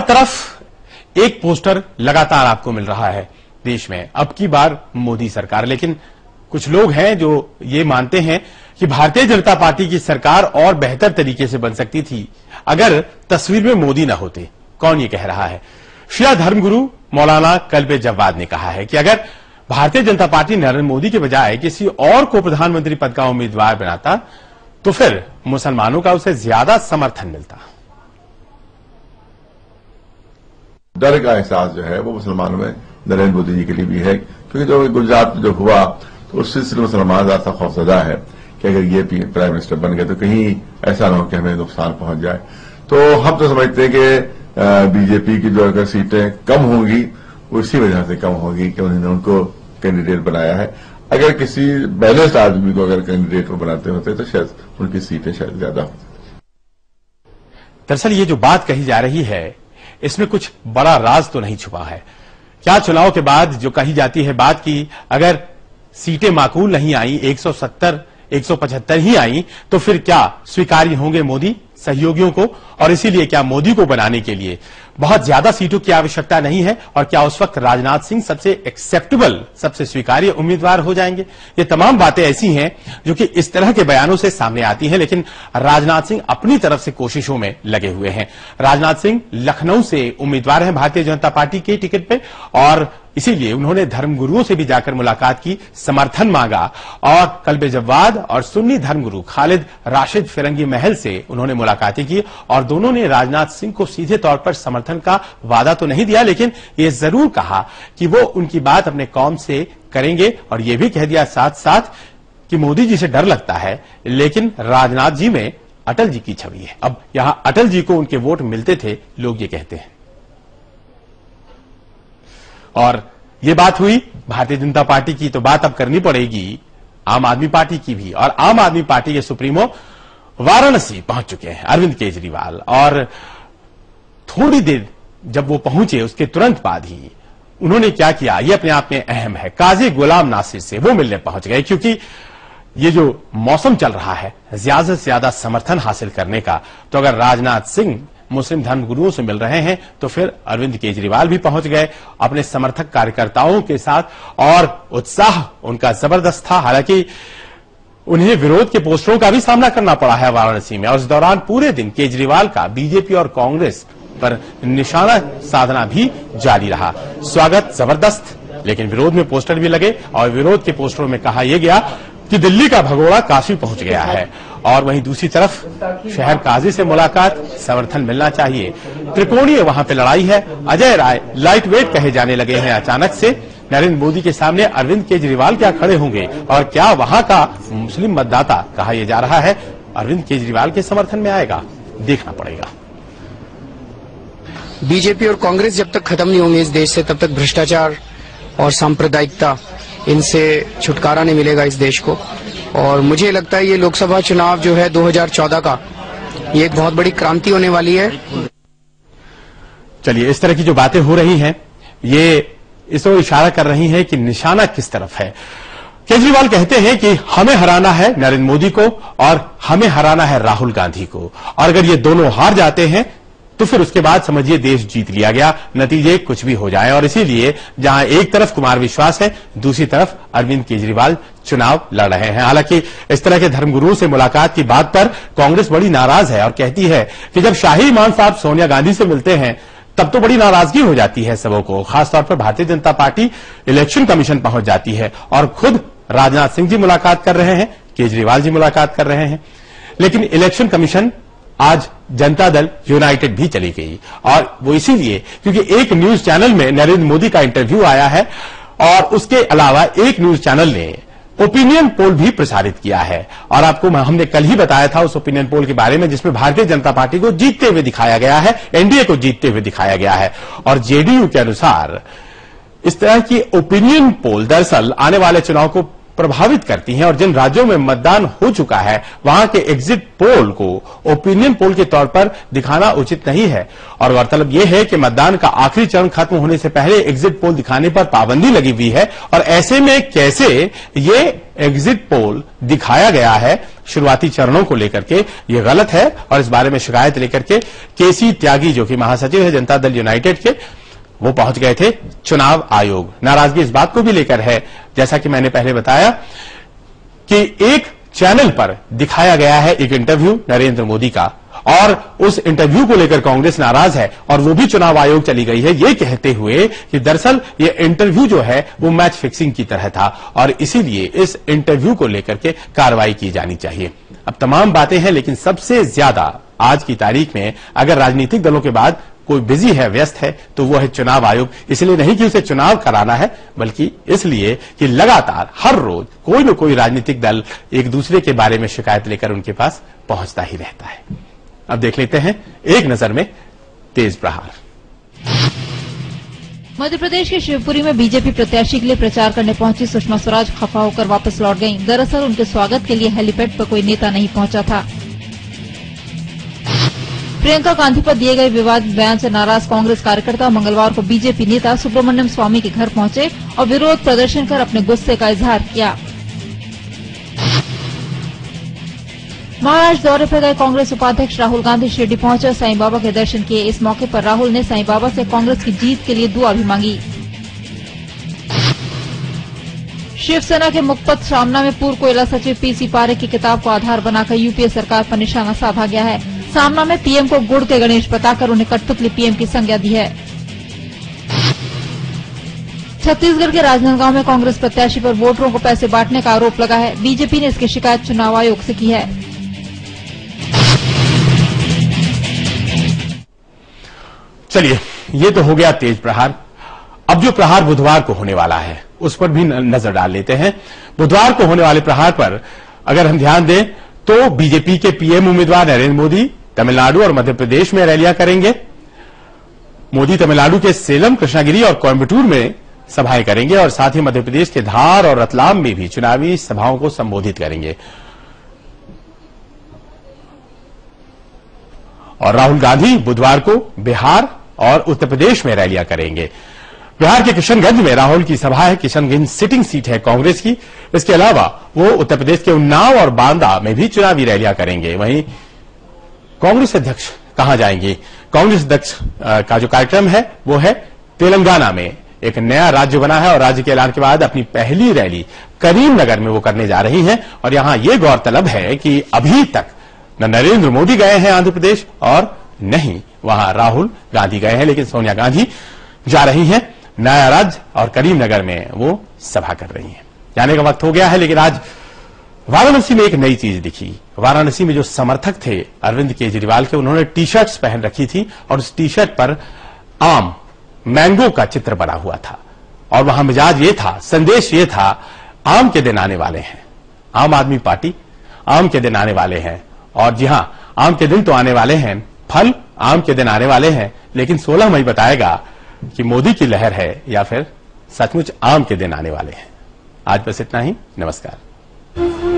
तरफ एक पोस्टर लगातार आपको मिल रहा है देश में, अब की बार मोदी सरकार। लेकिन कुछ लोग हैं जो ये मानते हैं कि भारतीय जनता पार्टी की सरकार और बेहतर तरीके से बन सकती थी अगर तस्वीर में मोदी न होते। कौन ये कह रहा है? शिया धर्मगुरु मौलाना कल्बे जव्वाद ने कहा है कि अगर भारतीय जनता पार्टी नरेंद्र मोदी के बजाय किसी और को प्रधानमंत्री पद का उम्मीदवार बनाता तो फिर मुसलमानों का उसे ज्यादा समर्थन मिलता। डर का एहसास जो है वो मुसलमानों में नरेंद्र मोदी जी के लिए भी है, क्योंकि जो गुजरात में जो हुआ तो उस सिलसिले में मुसलमान ज्यादा खौफजदा है कि अगर ये प्राइम मिनिस्टर बन गए तो कहीं ऐसा ना हो कि हमें नुकसान पहुंच जाए। तो हम तो समझते हैं कि बीजेपी की जो अगर सीटें कम होंगी वो इसी वजह से कम होगी कि उन्होंने उनको कैंडिडेट बनाया है। अगर किसी बैलेंस्ड आदमी को अगर कैंडिडेट को बनाते होते तो शायद उनकी सीटें शायद ज्यादा होती। दरअसल ये जो बात कही जा रही है इसमें कुछ बड़ा राज तो नहीं छुपा है। क्या चुनाव के बाद जो कही जाती है बात की अगर सीटें माकूल नहीं आई, 170 175 ही आई, तो फिर क्या स्वीकार्य होंगे मोदी सहयोगियों को? और इसीलिए क्या मोदी को बनाने के लिए बहुत ज्यादा सीटों की आवश्यकता नहीं है? और क्या उस वक्त राजनाथ सिंह सबसे एक्सेप्टेबल, सबसे स्वीकार्य उम्मीदवार हो जाएंगे? ये तमाम बातें ऐसी हैं जो कि इस तरह के बयानों से सामने आती हैं, लेकिन राजनाथ सिंह अपनी तरफ से कोशिशों में लगे हुए हैं। राजनाथ सिंह लखनऊ से उम्मीदवार हैं भारतीय जनता पार्टी के टिकट पे और इसीलिए उन्होंने धर्मगुरुओं से भी जाकर मुलाकात की, समर्थन मांगा और कल्बे जव्वाद और सुन्नी धर्मगुरु खालिद राशिद फिरंगी महल से उन्होंने मुलाकातें की और दोनों ने राजनाथ सिंह को सीधे तौर पर समर्थन का वादा तो नहीं दिया, लेकिन ये जरूर कहा कि वो उनकी बात अपने कौम से करेंगे और ये भी कह दिया साथ साथ कि मोदी जी से डर लगता है लेकिन राजनाथ जी में अटल जी की छवि है। अब यहां अटल जी को उनके वोट मिलते थे, लोग ये कहते हैं। और ये बात हुई भारतीय जनता पार्टी की, तो बात अब करनी पड़ेगी आम आदमी पार्टी की भी। और आम आदमी पार्टी के सुप्रीमो वाराणसी पहुंच चुके हैं अरविंद केजरीवाल, और थोड़ी देर जब वो पहुंचे उसके तुरंत बाद ही उन्होंने क्या किया ये अपने आप में अहम है। काजी गुलाम नासिर से वो मिलने पहुंच गए, क्योंकि ये जो मौसम चल रहा है ज्यादा से ज्यादा समर्थन हासिल करने का, तो अगर राजनाथ सिंह मुस्लिम धर्मगुरुओं से मिल रहे हैं तो फिर अरविंद केजरीवाल भी पहुंच गए अपने समर्थक कार्यकर्ताओं के साथ और उत्साह उनका जबरदस्त था। हालांकि उन्हें विरोध के पोस्टरों का भी सामना करना पड़ा है वाराणसी में, और इस दौरान पूरे दिन केजरीवाल का बीजेपी और कांग्रेस पर निशाना साधना भी जारी रहा। स्वागत जबरदस्त, लेकिन विरोध में पोस्टर भी लगे और विरोध के पोस्टरों में कहा यह गया कि दिल्ली का भगोड़ा काशी पहुंच गया है। और वहीं दूसरी तरफ शहर काजी से मुलाकात, समर्थन मिलना चाहिए। त्रिकोणीय वहां पे लड़ाई है। अजय राय लाइट वेट कहे जाने लगे हैं अचानक से। नरेंद्र मोदी के सामने अरविंद केजरीवाल क्या खड़े होंगे और क्या वहां का मुस्लिम मतदाता, कहा यह जा रहा है, अरविंद केजरीवाल के समर्थन में आएगा? देखना पड़ेगा। बीजेपी और कांग्रेस जब तक खत्म नहीं होंगे इस देश से, तब तक भ्रष्टाचार और सांप्रदायिकता, इनसे छुटकारा नहीं मिलेगा इस देश को। और मुझे लगता है ये लोकसभा चुनाव जो है 2014 का, ये एक बहुत बड़ी क्रांति होने वाली है। चलिए, इस तरह की जो बातें हो रही हैं ये इस ओर इशारा कर रही हैं कि निशाना किस तरफ है। केजरीवाल कहते हैं कि हमें हराना है नरेंद्र मोदी को और हमें हराना है राहुल गांधी को, और अगर ये दोनों हार जाते हैं तो फिर उसके बाद समझिए देश जीत लिया गया, नतीजे कुछ भी हो जाए। और इसीलिए जहां एक तरफ कुमार विश्वास है, दूसरी तरफ अरविंद केजरीवाल चुनाव लड़ रहे हैं। हालांकि इस तरह के धर्मगुरुओं से मुलाकात की बात पर कांग्रेस बड़ी नाराज है और कहती है कि जब शाही इमाम साहब सोनिया गांधी से मिलते हैं तब तो बड़ी नाराजगी हो जाती है सबों को। खासतौर पर Bharatiya Janata party election commission पहुंच जाती है और खुद राजनाथ सिंह जी मुलाकात कर रहे हैं, केजरीवाल जी मुलाकात कर रहे हैं, लेकिन इलेक्शन कमीशन आज जनता दल यूनाइटेड भी चली गई। और वो इसीलिए क्योंकि एक न्यूज चैनल में नरेंद्र मोदी का इंटरव्यू आया है और उसके अलावा एक न्यूज चैनल ने ओपिनियन पोल भी प्रसारित किया है। और आपको हमने कल ही बताया था उस ओपिनियन पोल के बारे में जिसमें भारतीय जनता पार्टी को जीतते हुए दिखाया गया है, एनडीए को जीतते हुए दिखाया गया है। और जेडीयू के अनुसार इस तरह की ओपिनियन पोल दरअसल आने वाले चुनाव को प्रभावित करती हैं और जिन राज्यों में मतदान हो चुका है वहां के एग्जिट पोल को ओपिनियन पोल के तौर पर दिखाना उचित नहीं है। और गौरतलब यह है कि मतदान का आखिरी चरण खत्म होने से पहले एग्जिट पोल दिखाने पर पाबंदी लगी हुई है और ऐसे में कैसे ये एग्जिट पोल दिखाया गया है शुरुआती चरणों को लेकर के ये गलत है और इस बारे में शिकायत लेकर के केसी त्यागी जो कि महासचिव है जनता दल यूनाइटेड के, वो पहुंच गए थे चुनाव आयोग। नाराजगी इस बात को भी लेकर है, जैसा कि मैंने पहले बताया कि एक चैनल पर दिखाया गया है एक इंटरव्यू नरेंद्र मोदी का, और उस इंटरव्यू को लेकर कांग्रेस नाराज है और वो भी चुनाव आयोग चली गई है ये कहते हुए कि दरअसल ये इंटरव्यू जो है वो मैच फिक्सिंग की तरह था और इसीलिए इस इंटरव्यू को लेकर के कार्रवाई की जानी चाहिए। अब तमाम बातें हैं, लेकिन सबसे ज्यादा आज की तारीख में अगर राजनीतिक दलों के बाद कोई बिजी है, व्यस्त है, तो वो है चुनाव आयोग। इसलिए नहीं कि उसे चुनाव कराना है, बल्कि इसलिए कि लगातार हर रोज कोई न कोई राजनीतिक दल एक दूसरे के बारे में शिकायत लेकर उनके पास पहुंचता ही रहता है। अब देख लेते हैं एक नजर में तेज प्रहार। मध्य प्रदेश के शिवपुरी में बीजेपी प्रत्याशी के लिए प्रचार करने पहुंची सुषमा स्वराज खफा होकर वापस लौट गईं। दरअसल उनके स्वागत के लिए हेलीपैड पर कोई नेता नहीं पहुंचा था। प्रियंका गांधी पर दिए गए विवादित बयान से नाराज कांग्रेस कार्यकर्ता मंगलवार को बीजेपी नेता सुब्रमण्यम स्वामी के घर पहुंचे और विरोध प्रदर्शन कर अपने गुस्से का इजहार किया। महाराष्ट्र दौरे पर गए कांग्रेस उपाध्यक्ष राहुल गांधी शिरडी पहुंचे, साईं बाबा के दर्शन किए। इस मौके पर राहुल ने साईं बाबा से कांग्रेस की जीत के लिए दुआ भी मांगी। शिवसेना के मुखपत्र सामना में पूर्व कोयला सचिव पीसी पारेख की किताब को आधार बनाकर यूपीए सरकार पर निशाना साधा गया है। सामना में पीएम को गुड़ के गणेश बताकर उन्हें कठपुतली पीएम की संज्ञा दी है। छत्तीसगढ़ के राजनांदगांव में कांग्रेस प्रत्याशी पर वोटरों को पैसे बांटने का आरोप लगा है। बीजेपी ने इसकी शिकायत चुनाव आयोग से की है। चलिए, ये तो हो गया तेज प्रहार। अब जो प्रहार बुधवार को होने वाला है उस पर भी नजर डाल लेते हैं। बुधवार को होने वाले प्रहार पर अगर हम ध्यान दें तो बीजेपी के पीएम उम्मीदवार नरेंद्र मोदी तमिलनाडु और मध्य प्रदेश में रैलियां करेंगे। मोदी तमिलनाडु के सेलम, कृष्णागिरी और कोयम्बटूर में सभाएं करेंगे और साथ ही मध्य प्रदेश के धार और रतलाम में भी चुनावी सभाओं को संबोधित करेंगे। और राहुल गांधी बुधवार को बिहार और उत्तर प्रदेश में रैलियां करेंगे। बिहार के किशनगंज में राहुल की सभा है। किशनगंज सिटिंग सीट है कांग्रेस की। इसके अलावा वो उत्तर प्रदेश के उन्नाव और बांदा में भी चुनावी रैलियां करेंगे। वहीं कांग्रेस अध्यक्ष कहां जाएंगे? कांग्रेस अध्यक्ष का जो कार्यक्रम है वो है तेलंगाना में। एक नया राज्य बना है और राज्य के ऐलान के बाद अपनी पहली रैली करीमनगर में वो करने जा रही हैं। और यहां ये गौरतलब है कि अभी तक न नरेंद्र मोदी गए हैं आंध्र प्रदेश और नहीं वहां राहुल गांधी गए हैं, लेकिन सोनिया गांधी जा रही हैं नया राज्य और करीमनगर में वो सभा कर रही हैं। जाने का वक्त हो गया है, लेकिन आज वाराणसी में एक नई चीज दिखी। वाराणसी में जो समर्थक थे अरविंद केजरीवाल के, उन्होंने टी शर्ट्स पहन रखी थी और उस टी शर्ट पर आम, मैंगो का चित्र बना हुआ था और वहां मिजाज ये था, संदेश ये था, आम के दिन आने वाले हैं। आम आदमी पार्टी आम के दिन आने वाले हैं। और जी हां, आम के दिन तो आने वाले हैं, फल आम के दिन आने वाले हैं, लेकिन 16 मई बताएगा कि मोदी की लहर है या फिर सचमुच आम के दिन आने वाले हैं। आज बस इतना ही। नमस्कार।